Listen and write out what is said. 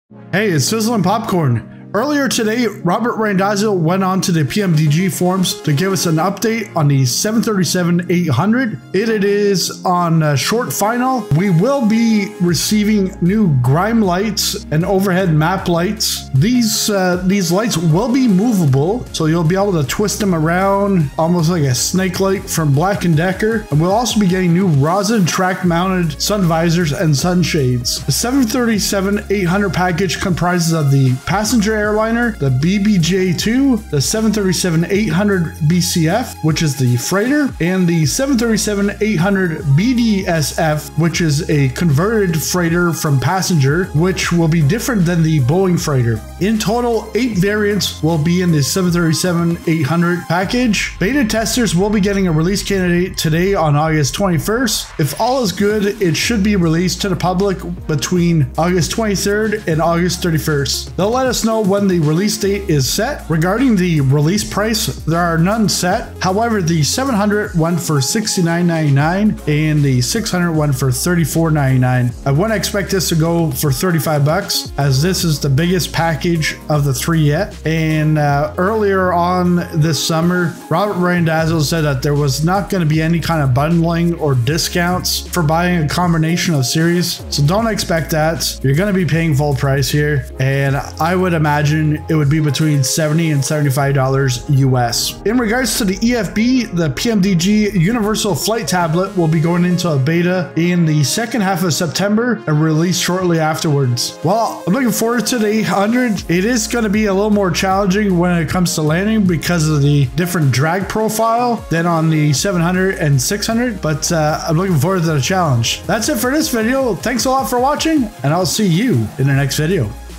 Hey, it's Sizzling Popcorn. Earlier today, Robert Randazzo went on to the PMDG forums to give us an update on the 737-800. It is on short final. We will be receiving new grime lights and overhead map lights. These lights will be movable, so you'll be able to twist them around almost like a snake light from Black & Decker. And we'll also be getting new rosin track-mounted sun visors and sunshades. The 737-800 package comprises of the passenger airliner, the BBJ-2, the 737-800 BCF, which is the freighter, and the 737-800 BDSF, which is a converted freighter from passenger, which will be different than the Boeing freighter. In total, 8 variants will be in the 737-800 package. Beta testers will be getting a release candidate today on August 21st. If all is good, it should be released to the public between August 23rd and August 31st. They'll let us know when the release date is set. Regarding the release price, there are none set. However, the 700 went for $69.99 and the 600 went for $34.99. I wouldn't expect this to go for $35 as this is the biggest package of the 3 yet. And earlier on this summer, Robert Randazzo said that there was not going to be any kind of bundling or discounts for buying a combination of series. So don't expect that. You're going to be paying full price here. And I would imagine it would be between $70 and $75 US. In regards to the EFB, the PMDG Universal Flight Tablet will be going into a beta in the second half of September and released shortly afterwards. Well, I'm looking forward to the 800. It is going to be a little more challenging when it comes to landing because of the different drag profile than on the 700 and 600, but I'm looking forward to the challenge. That's it for this video. Thanks a lot for watching, and I'll see you in the next video.